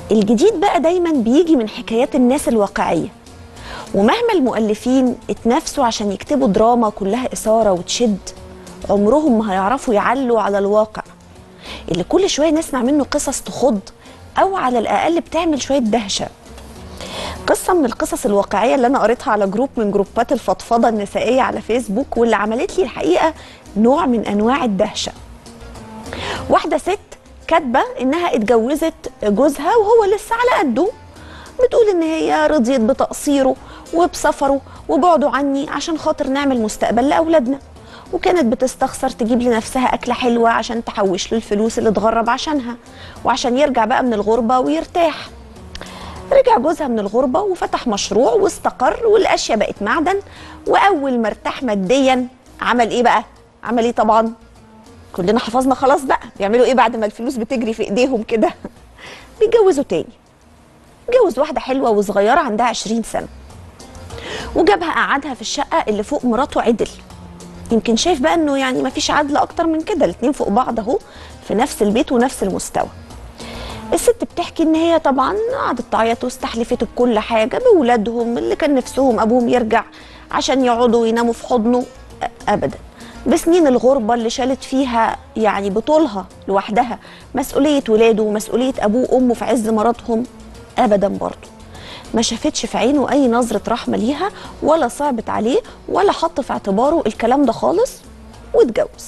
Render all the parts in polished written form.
الجديد بقى دايما بيجي من حكايات الناس الواقعية، ومهما المؤلفين اتنافسوا عشان يكتبوا دراما كلها إثارة وتشد، عمرهم ما هيعرفوا يعلوا على الواقع اللي كل شوية نسمع منه قصص تخض أو على الأقل بتعمل شوية دهشة. قصة من القصص الواقعية اللي أنا قريتها على جروب من جروبات الفضفضة النسائية على فيسبوك، واللي عملت لي الحقيقة نوع من أنواع الدهشة. واحدة ست كاتبة إنها اتجوزت جوزها وهو لسه على قده، بتقول إن هي رضيت بتقصيره وبسفره وبعده عني عشان خاطر نعمل مستقبل لأولادنا، وكانت بتستخسر تجيب لنفسها أكلة حلوة عشان تحوش له الفلوس اللي اتغرب عشانها وعشان يرجع بقى من الغربة ويرتاح. رجع جوزها من الغربة وفتح مشروع واستقر والأشياء بقت معدن، وأول ما ارتاح ماديا عمل إيه بقى؟ عمل إيه طبعا؟ كلنا حفظنا خلاص بقى بيعملوا إيه بعد ما الفلوس بتجري في إيديهم كده؟ بيتجوزوا تاني. اتجوز واحدة حلوة وصغيرة عندها 20 سنة، وجابها قعدها في الشقة اللي فوق مراته عدل. يمكن شايف بقى إنه يعني مفيش عدل أكتر من كده، الاتنين فوق بعض أهو في نفس البيت ونفس المستوى. الست بتحكي ان هي طبعا قعدت تعيط واستحلفت بكل حاجه باولادهم اللي كان نفسهم ابوهم يرجع عشان يقعدوا ويناموا في حضنه، ابدا. بسنين الغربه اللي شالت فيها يعني بطولها لوحدها مسؤوليه ولاده ومسؤوليه ابوه وامه في عز مرضهم، ابدا برضه. ما شافتش في عينه اي نظره رحمه ليها ولا صعبت عليه ولا حط في اعتباره الكلام ده خالص، واتجوز.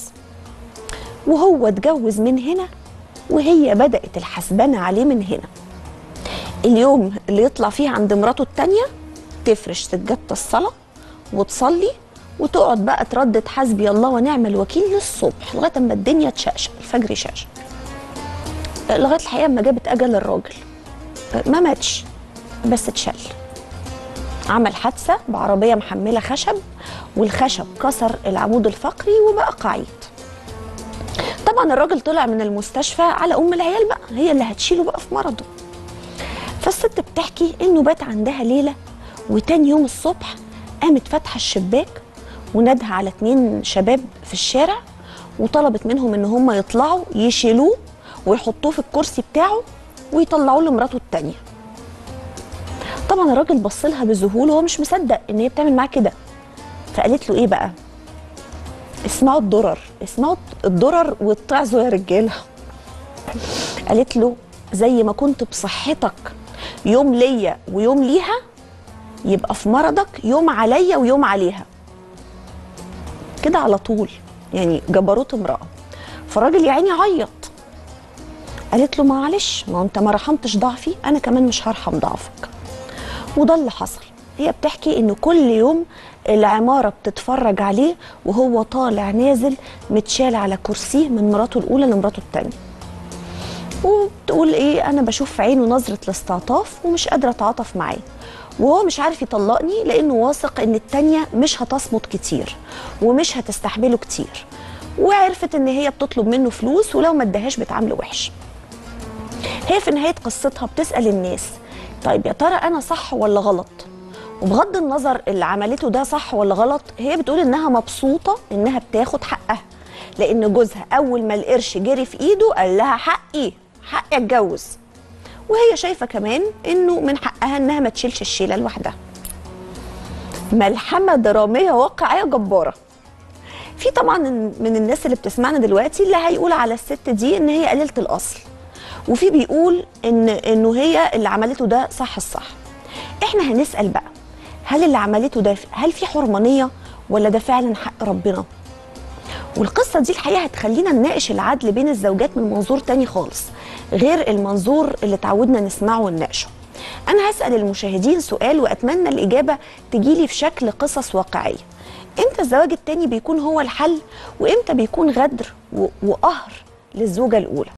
وهو اتجوز من هنا وهي بدأت الحسبانة عليه من هنا. اليوم اللي يطلع فيه عند مراته التانية تفرش سجادة الصلاة وتصلي وتقعد بقى تردد حسبي الله ونعم الوكيل للصبح لغاية اما الدنيا تشقشق، الفجر يشقشق. لغاية الحقيقة اما جابت أجل الراجل، ما ماتش بس اتشل. عمل حادثة بعربية محملة خشب، والخشب كسر العمود الفقري وبقى قعيد. طبعا الراجل طلع من المستشفى على ام العيال بقى، هي اللي هتشيله بقى في مرضه. فالست بتحكي انه بات عندها ليله، وتاني يوم الصبح قامت فاتحه الشباك وندها على 2 شباب في الشارع وطلبت منهم ان هم يطلعوا يشيلوه ويحطوه في الكرسي بتاعه ويطلعوه لمراته التانيه. طبعا الراجل بص لها بذهول وهو مش مصدق ان هي بتعمل معاه كده. فقالت له ايه بقى؟ اسمعوا الضرر، اسمعوا الضرر واتعظوا يا رجاله. قالت له زي ما كنت بصحتك يوم ليا ويوم ليها، يبقى في مرضك يوم عليا ويوم عليها. كده على طول، يعني جبروت امرأة. فالراجل يا عيني عيط. قالت له معلش، ما انت ما رحمتش ضعفي، انا كمان مش هرحم ضعفك. وده اللي حصل. هي بتحكي انه كل يوم العمارة بتتفرج عليه وهو طالع نازل متشال على كرسيه من مراته الأولى لمراته التانية. وبتقول ايه، أنا بشوف في عينه نظرة الاستعطاف ومش قادرة أتعاطف معاه، وهو مش عارف يطلقني لأنه واثق إن التانية مش هتصمت كتير ومش هتستحمله كتير، وعرفت إن هي بتطلب منه فلوس ولو ما اداهاش بتعامله وحش. هي في نهاية قصتها بتسأل الناس طيب يا ترى أنا صح ولا غلط؟ وبغض النظر اللي عملته ده صح ولا غلط، هي بتقول انها مبسوطه انها بتاخد حقها، لان جوزها اول ما القرش جري في ايده قال لها حقي اتجوز. وهي شايفه كمان انه من حقها انها ما تشيلش الشيله لوحدها. ملحمه دراميه واقعيه جباره. في طبعا من الناس اللي بتسمعنا دلوقتي اللي هيقول على الست دي ان هي قليله الاصل، وفي بيقول انه هي اللي عملته ده صح الصح. احنا هنسال بقى، هل اللي عملته ده هل في حرمانية ولا ده فعلا حق ربنا؟ والقصة دي الحقيقة هتخلينا نناقش العدل بين الزوجات من منظور تاني خالص غير المنظور اللي اتعودنا نسمعه ونناقشه. أنا هسأل المشاهدين سؤال وأتمنى الإجابة تجيلي في شكل قصص واقعية. إمتى الزواج التاني بيكون هو الحل؟ وإمتى بيكون غدر وقهر للزوجة الأولى؟